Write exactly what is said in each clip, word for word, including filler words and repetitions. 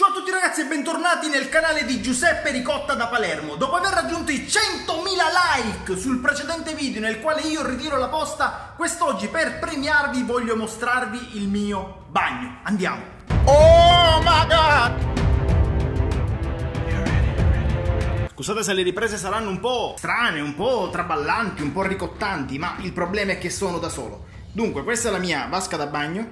Ciao a tutti ragazzi e bentornati nel canale di Giuseppe Ricotta da Palermo. Dopo aver raggiunto i centomila like sul precedente video nel quale io ritiro la posta, quest'oggi per premiarvi voglio mostrarvi il mio bagno. Andiamo! Oh my god! Scusate se le riprese saranno un po' strane, un po' traballanti, un po' ricottanti, ma il problema è che sono da solo. Dunque, questa è la mia vasca da bagno.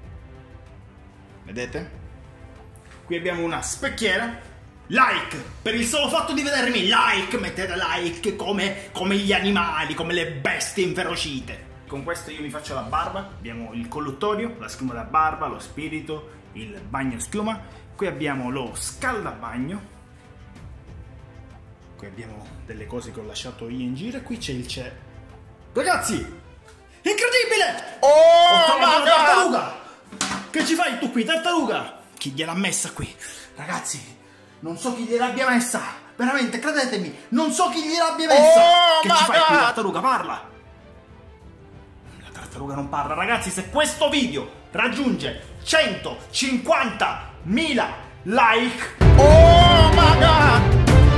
Vedete? Qui abbiamo una specchiera. Like! Per il solo fatto di vedermi, like! Mettete like come, come gli animali, come le bestie inferocite. Con questo io mi faccio la barba. Abbiamo il colluttorio, la schiuma da barba, lo spirito, il bagno schiuma. Qui abbiamo lo scaldabagno. Qui abbiamo delle cose che ho lasciato io in giro. E qui c'è il c'è. Ragazzi! Incredibile! Oh! Ho trovato la tartaruga! Che ci fai tu qui, tartaruga? Chi gliel'ha messa qui? Ragazzi, non so chi gliel'abbia messa. Veramente, credetemi, non so chi gliel'abbia messa. Oh, che ci fai qui, tartaruga? Parla! La tartaruga non parla. Ragazzi, se questo video raggiunge centocinquantamila like, oh my god,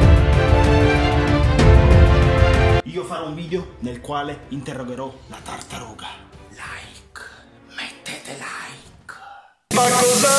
io farò un video nel quale interrogherò la tartaruga. Like, mettete like. Ma cosa